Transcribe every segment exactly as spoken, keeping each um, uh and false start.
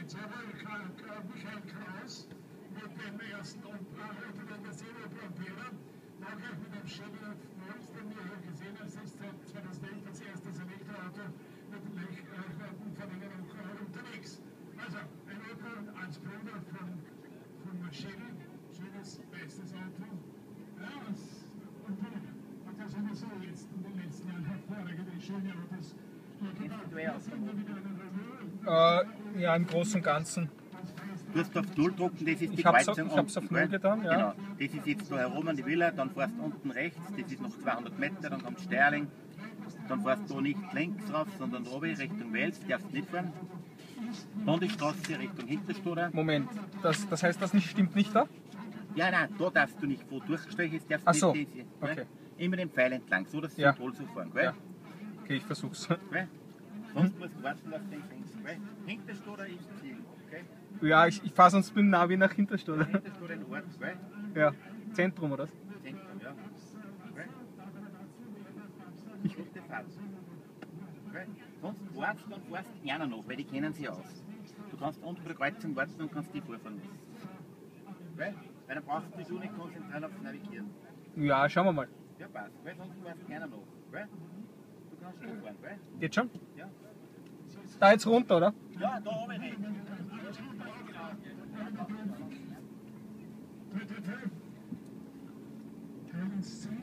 jetzt aber Michael Kraus mit dem ersten Operator der Serie-Propeller, war gleich mit dem Chevy Volt, den wir hier gesehen haben. Es ist seit zweitausendelf das erste Elektroauto mit Reichweitenverlängerung unterwegs. Also ein Auto als Bruder von, von Chevy, schönes, bestes Auto. Ja, und hat ja sowieso jetzt in den letzten Jahren hervorragende, schöne Autos gebaut. Äh, ja, im Großen und Ganzen. Du hast auf Null drucken, das ist die Ich habe es Kreuzung auf, auf Null getan, ja. Genau, das ist jetzt da herum an die Villa, dann fährst du unten rechts, das ist noch zweihundert Meter, dann kommt Sterling, dann fährst du nicht links rauf, sondern oben Richtung Wels, darfst nicht fahren. Dann die Straße Richtung Hinterstoder. Moment, das, das heißt, das nicht, stimmt nicht da? Ja, nein, da darfst du nicht, wo durchgestrichen ist, darfst Ach du so, nicht diese, okay. Ne? Immer den Pfeil entlang, so dass du Ja. Symbol so fahren, gell? Ja. Okay, ich versuch's. Gell? Sonst musst du warten auf den Fenster, gell? Hinterstoder ist Ziel, okay? Ja, ich, ich fahre sonst mit dem Navi nach Hinterstoder. Hinterstoder in Ort, gell? Ja, Zentrum oder? Zentrum, ja. Gell? Ich- Gute Fahrt. Gell? Sonst wartest du und fährst einer noch, weil die kennen sie aus. Du kannst unten bei der Kreuzung warten und kannst die vorfahren lassen. Gell? Weil dann brauchst du dich so nicht konzentrieren aufs Navigieren. Ja, schauen wir mal. Ja, passt. Gell? Sonst fährst keiner noch. Gell? Du kannst schon fahren, gell? Jetzt schon? Ja. Da jetzt runter, oder? Ja, da oben nicht. Teilungsziel.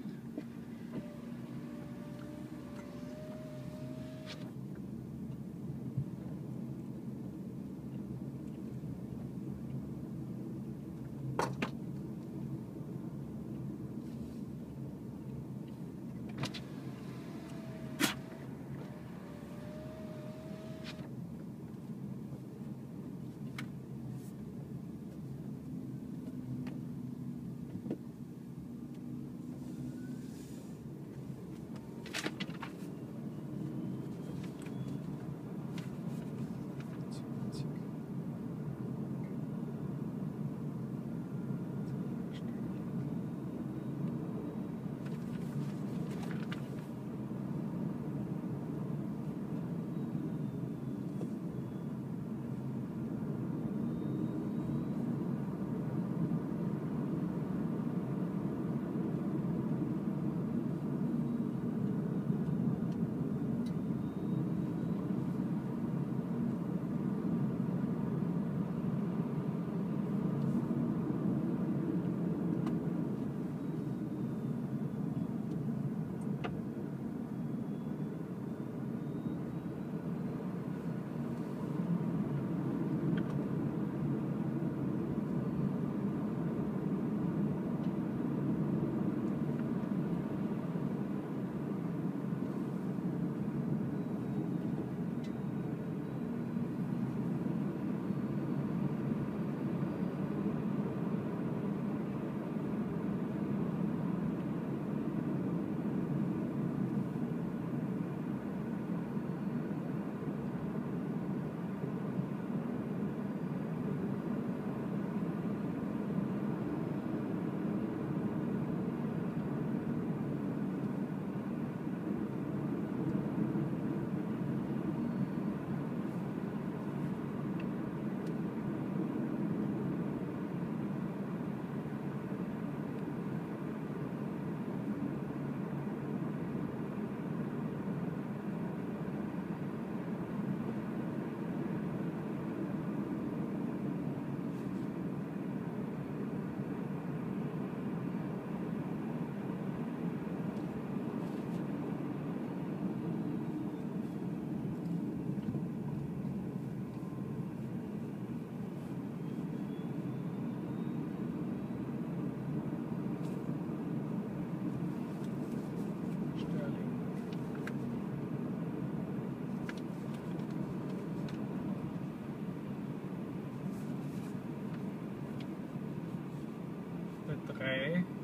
drei,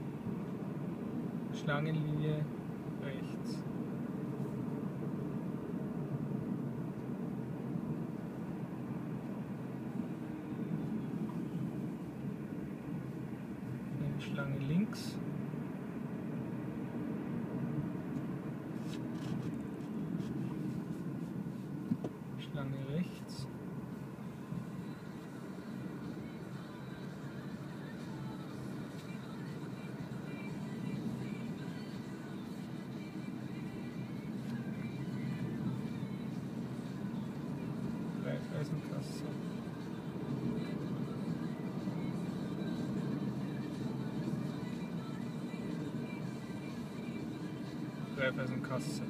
Schlangenlinie rechts. Eine Schlange links. Schlange rechts. Raiffeisenkasse. Raiffeisenkasse.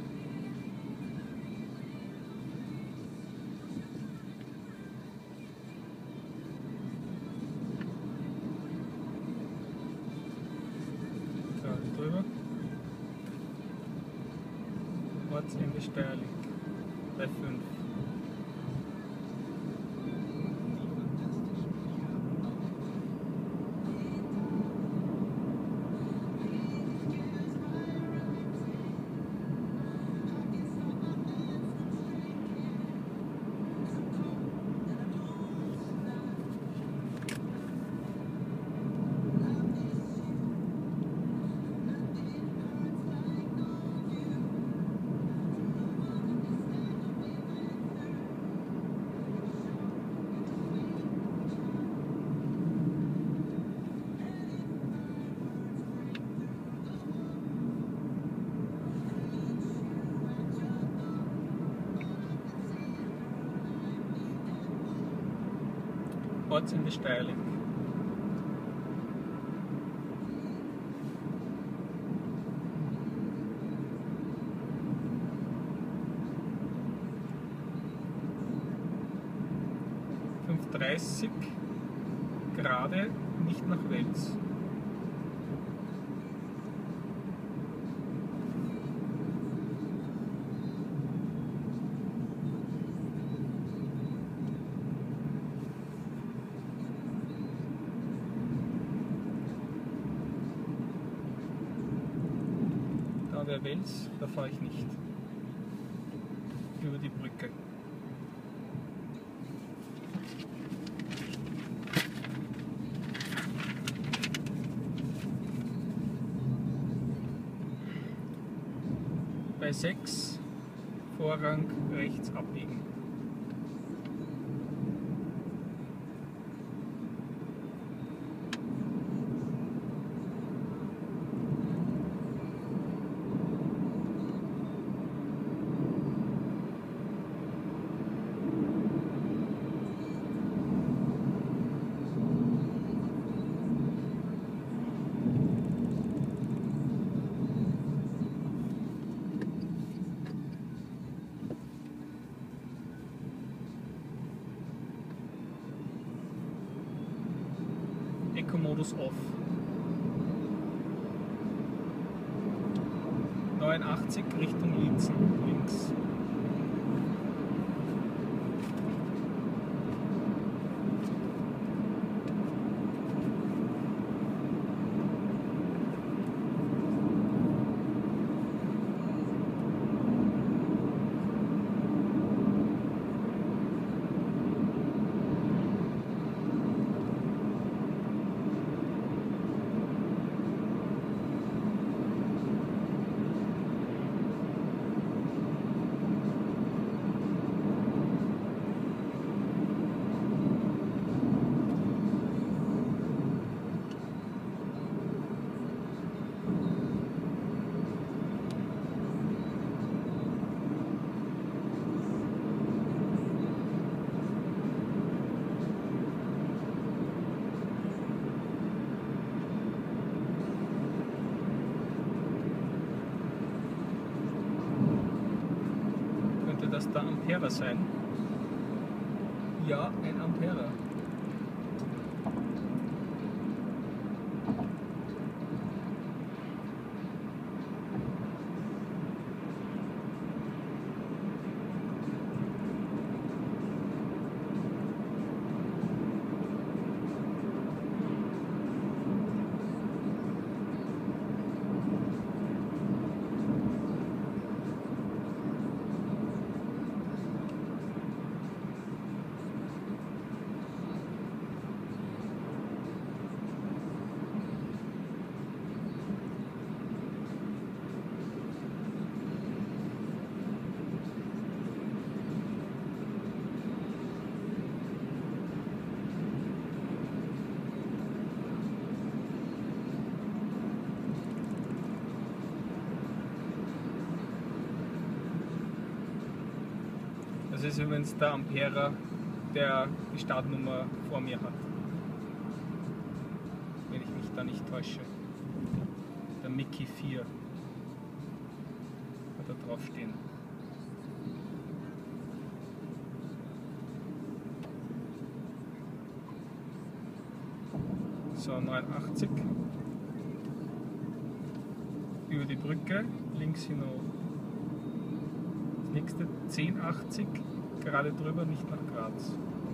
Gerade drüber. Ortsende Steierling. Bei fünf. Ortsende Steierling. fünf Uhr dreißig gerade, nicht nach Wels. Der Wels, da fahre ich nicht. Über die Brücke. Bei sechs Vorrang rechts abbiegen. Eco-Modus off. neunundachtzig Richtung Liezen, links. Das da Ampere sein? Ja, ein Ampere. Das ist übrigens der Ampere der die Startnummer vor mir hat. Wenn ich mich da nicht täusche. Der Mickey vier hat da drauf stehen. So, neunundachtzig. Über die Brücke, links hinauf. Das nächste zehn achtzig, gerade drüber, nicht nach Graz.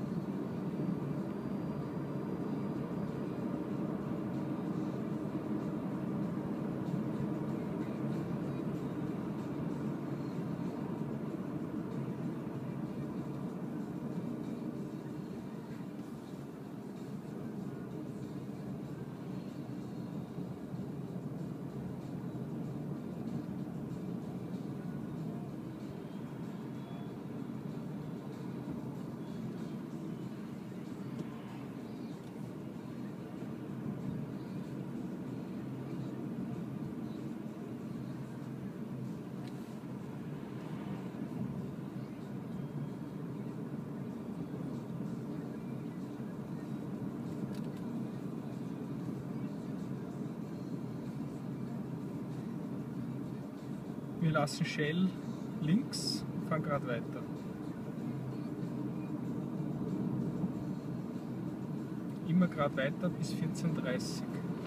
Wir lassen Shell links, fahren gerade weiter. Immer gerade weiter bis vierzehn Uhr dreißig.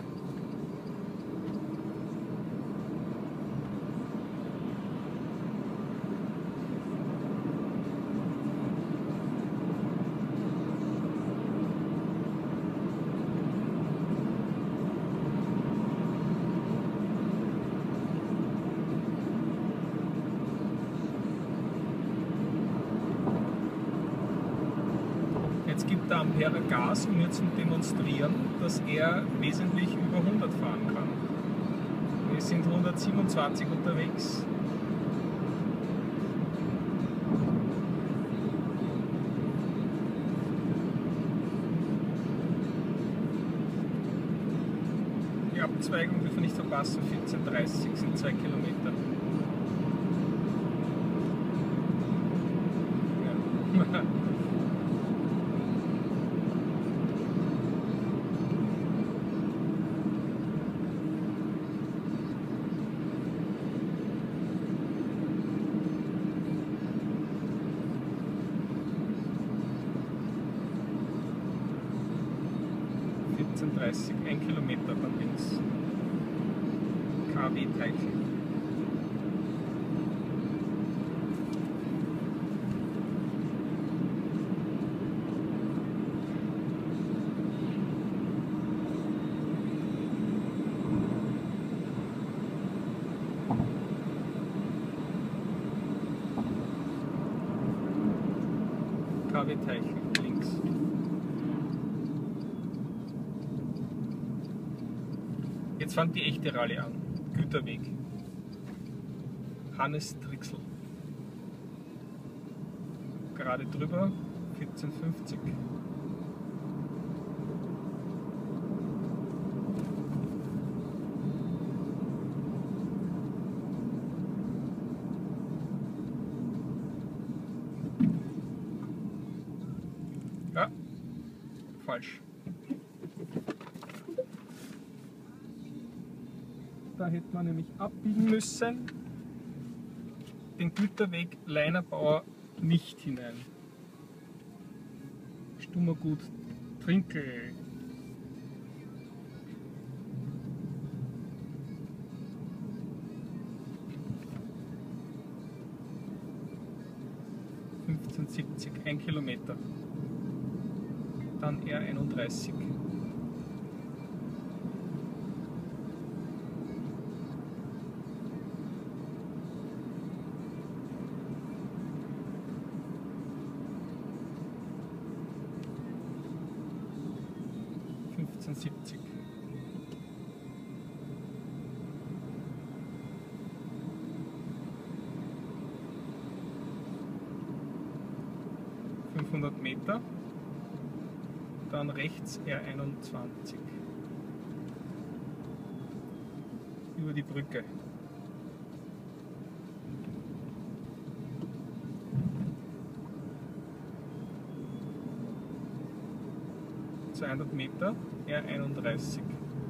Jetzt gibt der Ampere Gas, um mir zu demonstrieren, dass er wesentlich über hundert fahren kann. Wir sind hundertsiebenundzwanzig unterwegs. Die Abzweigung dürfen wir nicht verpassen, vierzehn Uhr dreißig sind zwei Kilometer. Ja. vierzehn Uhr dreißig, ein Kilometer dann links. K W-Teilchen. K W-Teilchen links. Jetzt fängt die echte Rallye an. Güterweg. Hannes Drixl. Gerade drüber, vierzehn Uhr fünfzig. Ja, falsch. Da hätte man nämlich abbiegen müssen, den Güterweg Leinerbauer nicht hinein. Stummergut Trinkel. fünfzehn Uhr siebzig, ein Kilometer. Dann R einunddreißig. fünfzehn Uhr siebzig. fünfhundert Meter, dann rechts R einundzwanzig. Über die Brücke. zweihundert Meter, R einunddreißig.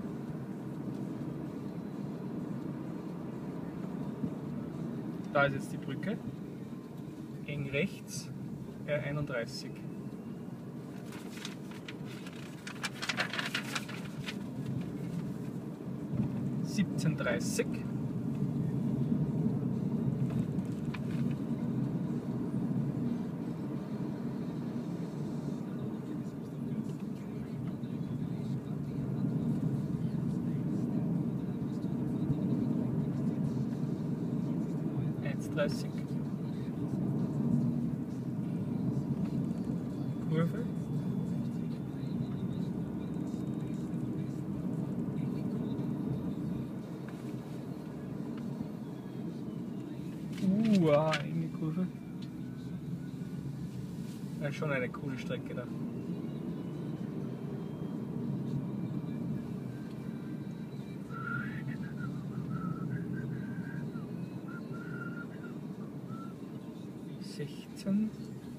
Da ist jetzt die Brücke, eng rechts, R einunddreißig. siebzehn dreißig. eins dreißig. Kurve. Uah, enge Kurve. Ja, schon eine coole Strecke da. sechzehn.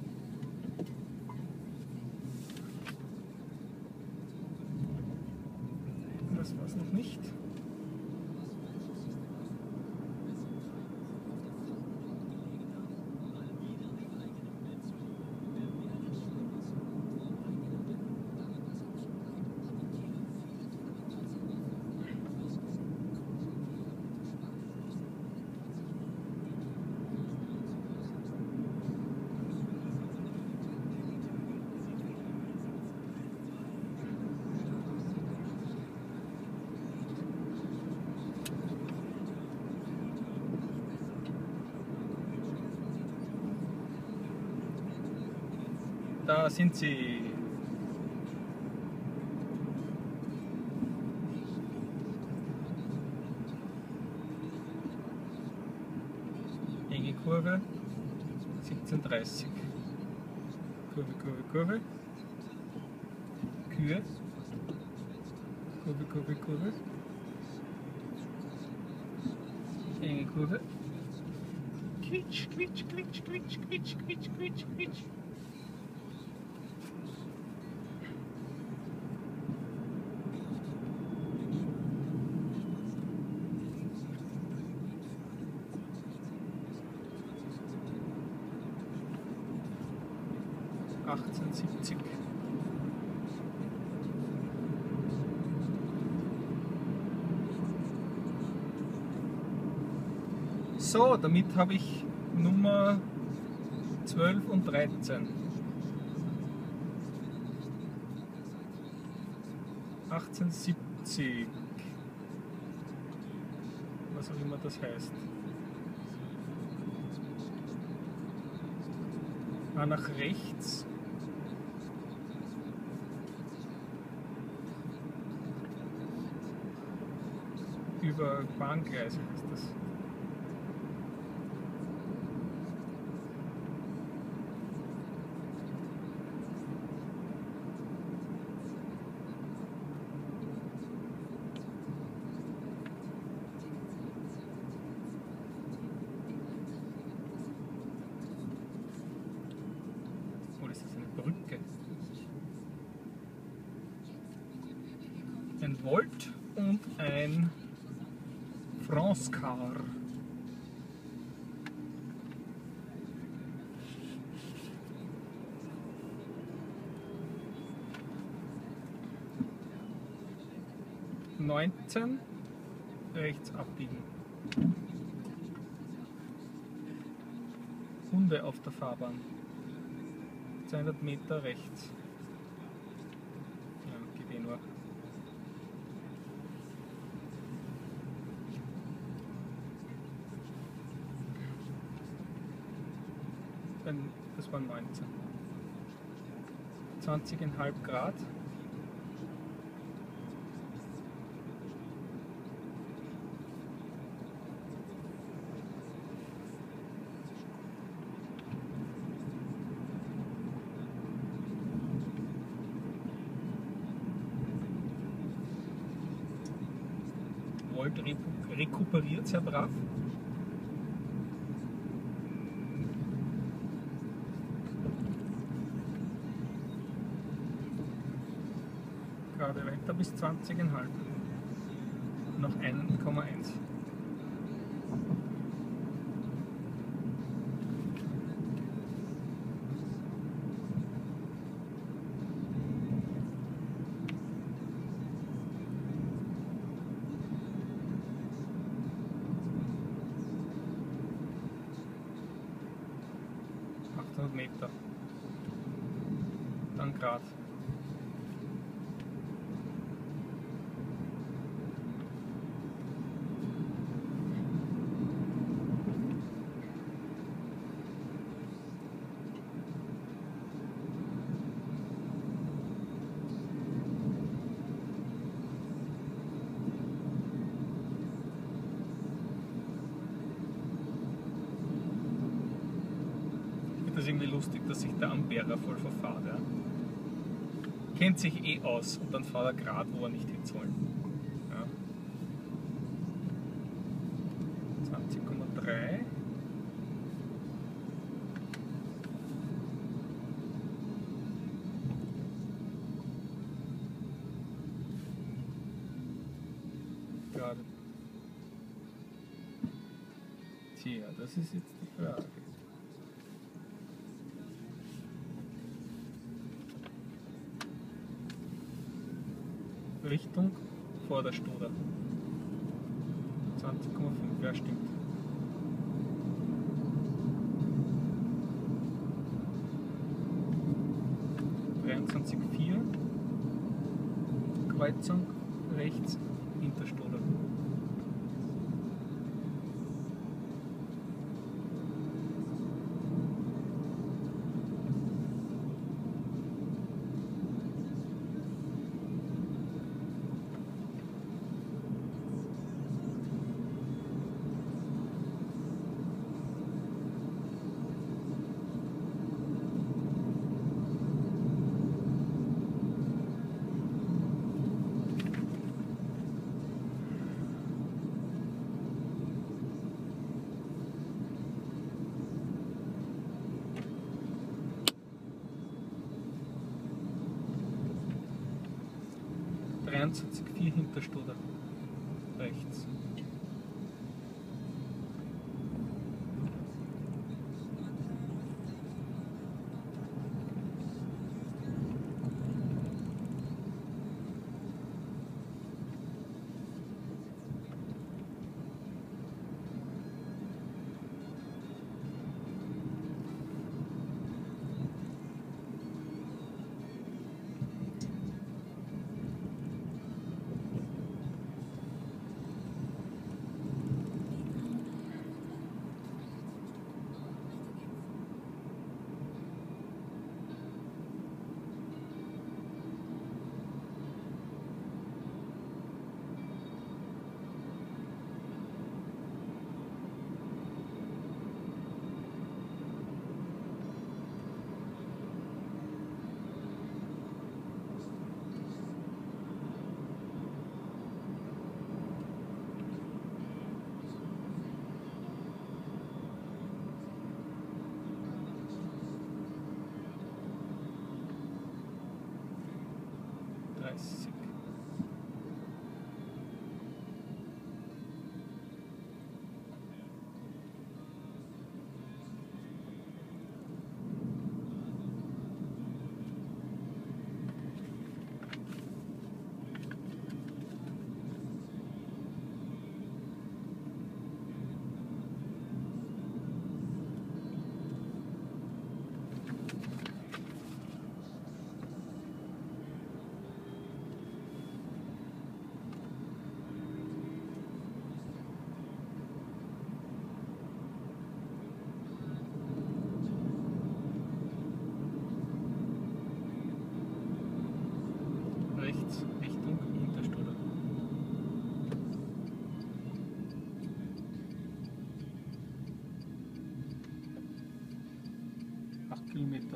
Das war's noch nicht. Da sind sie. Enge Kurve, siebzehn dreißig. Kurve, Kurve, Kurve. Kühe. Kurve, Kurve, Kurve. Enge Kurve. Quietsch, quietsch, quietsch, quietsch, quietsch, quietsch, quietsch, quietsch. achtzehn siebzig. So, damit habe ich Nummer zwölf und dreizehn. achtzehn siebzig. Was auch immer das heißt. Ah, nach rechts. Über Bahngleise ist das. Oder ist das eine Brücke? Ein Volt und ein France-Car. neunzehn, rechts abbiegen. Hunde auf der Fahrbahn. zweihundert Meter rechts. Ja, geht eh nur. Das waren neunzehn. zwanzig Komma fünf Grad. Volt rekuperiert sehr brav. Gerade weiter bis zwanzig Komma fünf. Noch eins Komma eins. achthundert Meter. Dann Grad. Das ist irgendwie lustig, dass sich der Ampere voll verfahrt. Ja. Kennt sich eh aus und dann fährt er gerade, wo er nicht hin soll. Ja. zwanzig Komma drei. Gerade. Tja, das ist jetzt die Frage. Richtung vor der Stoder. zwanzig Komma fünf, ja stimmt. dreiundzwanzig Komma vier. Kreuzung rechts hinter Stoder. dreiundzwanzig Komma vier hinter Stoder. Rechts. dreißig. Rechts Richtung Hinterstoder. acht Kilometer.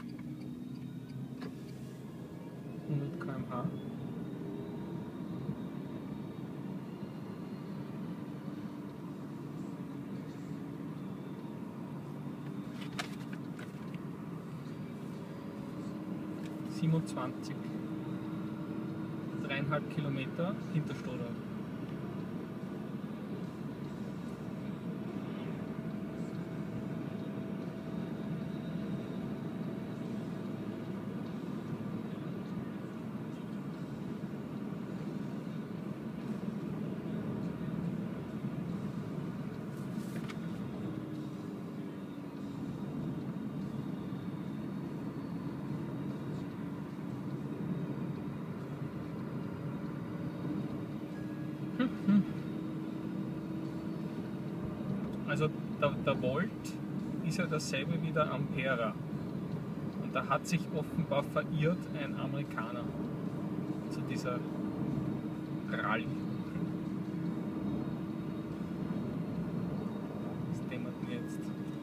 hundert Kilometer pro Stunde. siebenundzwanzig. eineinhalb Kilometer Hinterstoder. Also der, der Volt ist ja dasselbe wie der Ampere. Und da hat sich offenbar verirrt ein Amerikaner zu dieser Rallye. Das dämmert mir jetzt.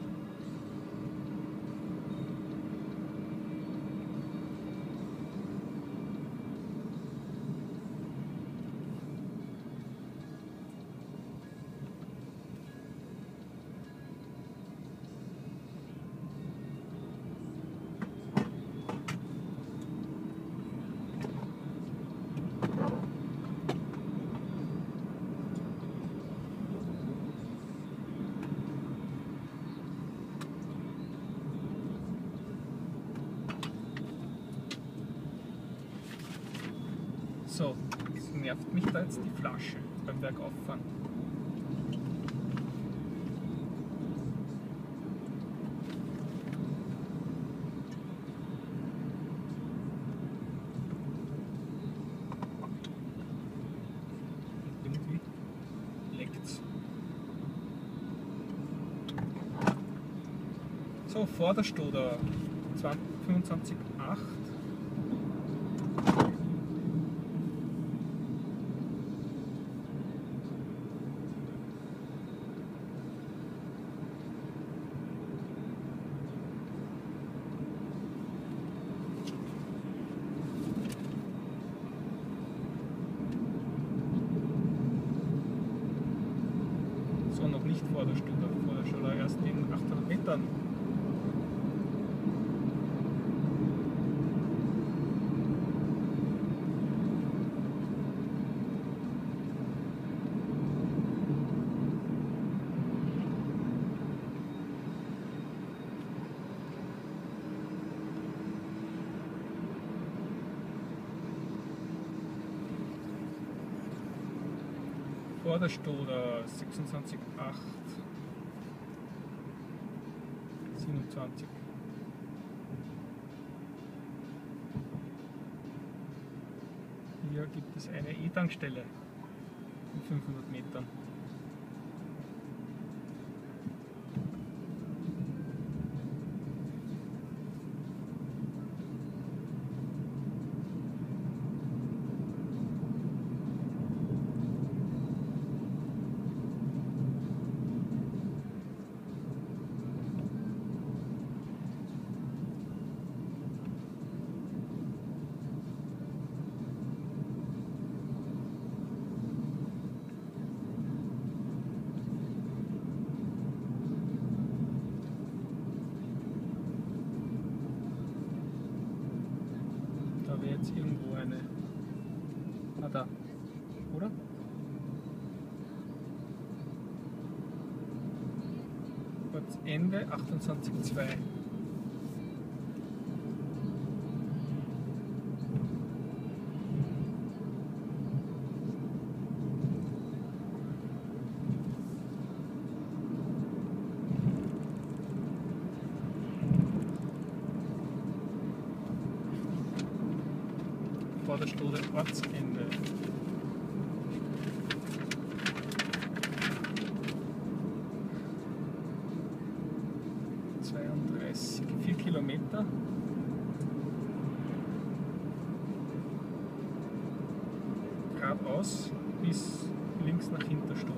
So, jetzt nervt mich da jetzt die Flasche beim Bergauffahren. Irgendwie leckt's. So, Vorderstoder fünfundzwanzig Komma acht. So, noch nicht vor der Stunde, vor der Stunde erst in achthundert Metern. Vorderstoder sechsundzwanzig Komma acht, siebenundzwanzig. Hier gibt es eine E-Tankstelle in fünfhundert Metern. Da wäre jetzt irgendwo eine. Ah, da. Oder? Ende achtundzwanzig Komma zwei. Vorderstoder Ortsende. zweiunddreißig, vier Kilometer. Geradeaus bis links nach Hinterstoder.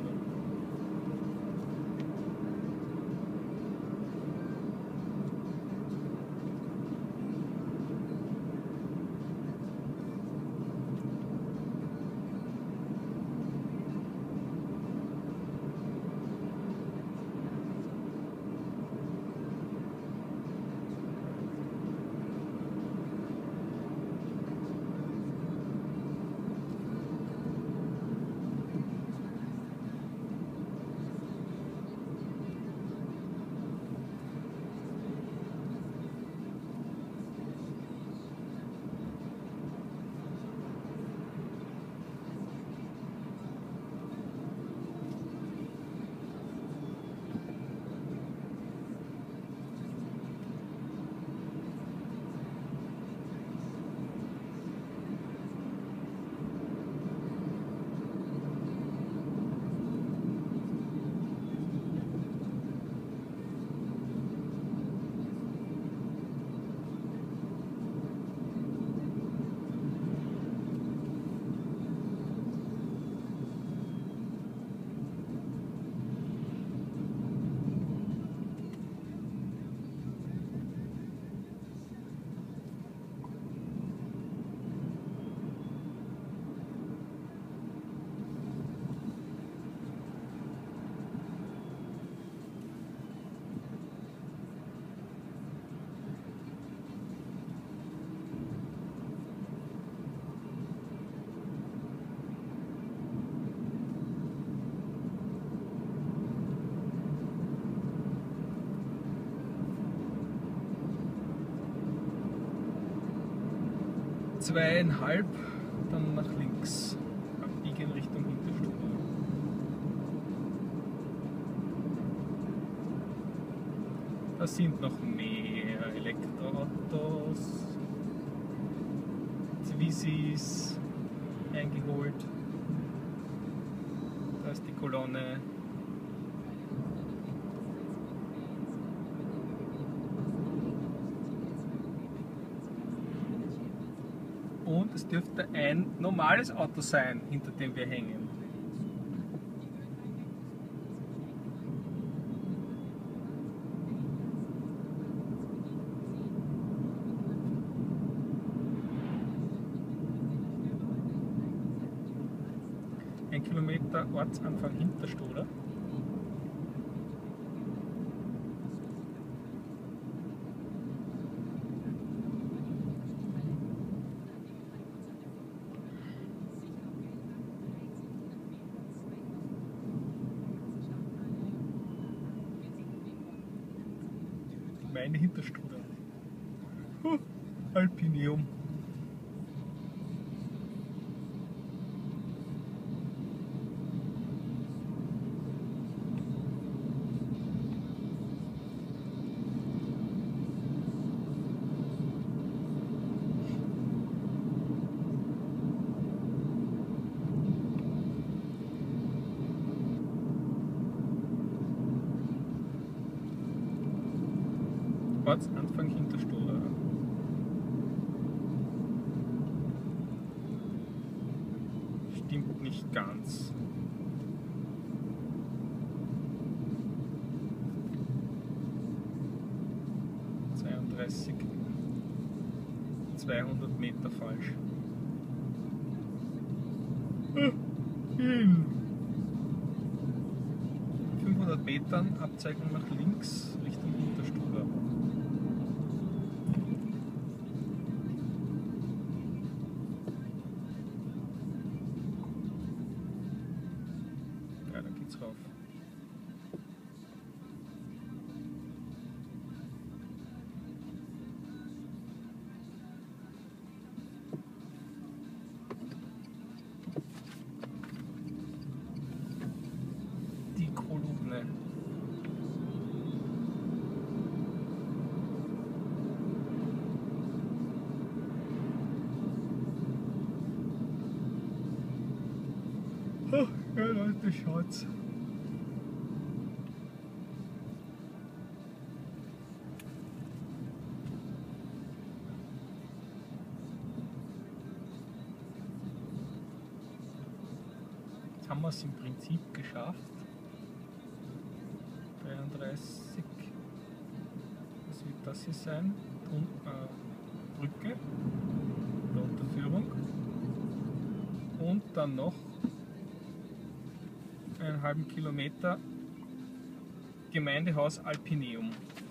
zweieinhalb, dann nach links abbiegen Richtung Hinterstube. Da sind noch mehr Elektroautos, Zwisis eingeholt. Da ist die Kolonne. Und es dürfte ein normales Auto sein, hinter dem wir hängen. Ein Kilometer Ortsanfang Hinterstoder. Gemeinde Hinterstoder. Huh, Alpineum. Ortsanfang Hinterstoder. Stimmt nicht ganz. zweiunddreißig, zweihundert Meter falsch. In fünfhundert Metern Abzeigung nach links Richtung Hinterstoder. Ja, da geht's rauf. Die Kolumne. Oh, ja Leute, schaut's. Jetzt haben wir es im Prinzip geschafft. dreiunddreißig. Was wird das hier sein? Und, äh, Brücke der Unterführung. Und dann noch einen halben Kilometer Gemeindehaus Alpineum.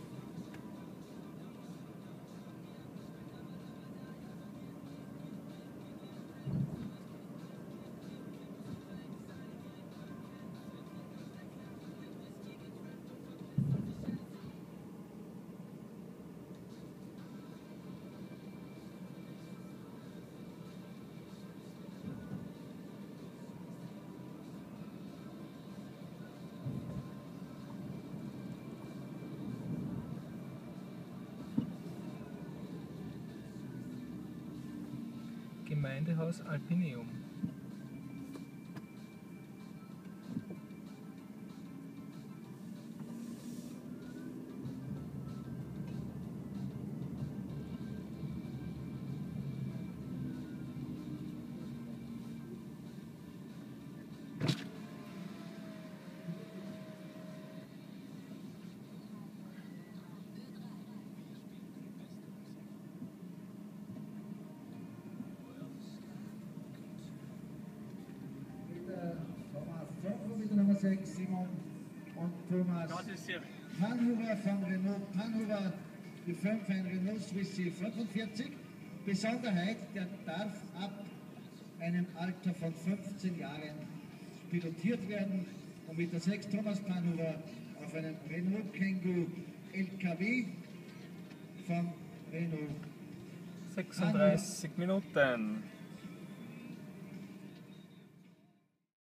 Gemeindehaus Alpineum. sechs, Simon und Thomas Panhuber von Renault Panhuber, die fünf ein Renault Swiss C fünfundvierzig. Besonderheit, der darf ab einem Alter von fünfzehn Jahren pilotiert werden und mit der sechs Thomas Panhuber auf einem Renault Kangoo L K W von Renault sechsunddreißig Minuten.